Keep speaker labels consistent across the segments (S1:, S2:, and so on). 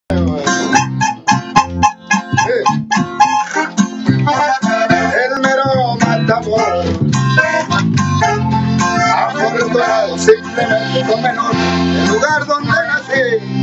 S1: El mero Matamoros, afortunado simplemente con menor, el lugar donde nací,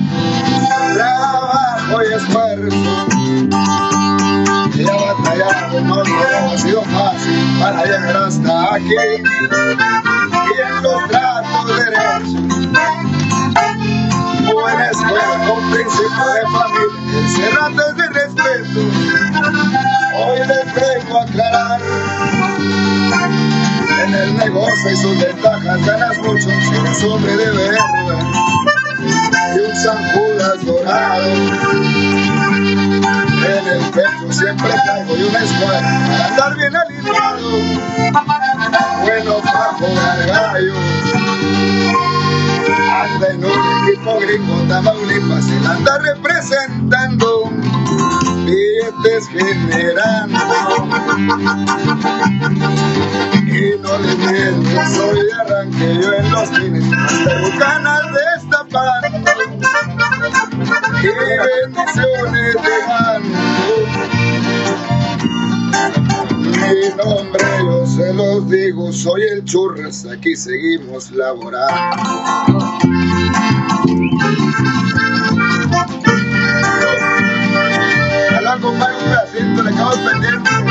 S1: trabajo y esfuerzo, y a batallar no ha sido fácil para llegar hasta aquí, y en los tratos derechos, buena escuela con principio de familia, encerrantes de respeto. Hoy les vengo a aclarar, en el negocio y sus ventajas ganas mucho si eres hombre de verdad, y un San Judas dorado en el pecho siempre traigo, y una escuadra para andar bien alineado, bueno para jugar gallo. Anda en un equipo gringo, Tamaulipas, él anda representando, billetes generando, y no le miento, soy de arranque, yo en los fines, bucanas destapando, y bendiciones dejando. Mi nombre yo se los digo, soy el Churras, aquí seguimos laborando. Ojalá compadre un pedacito, le acabo pendiente.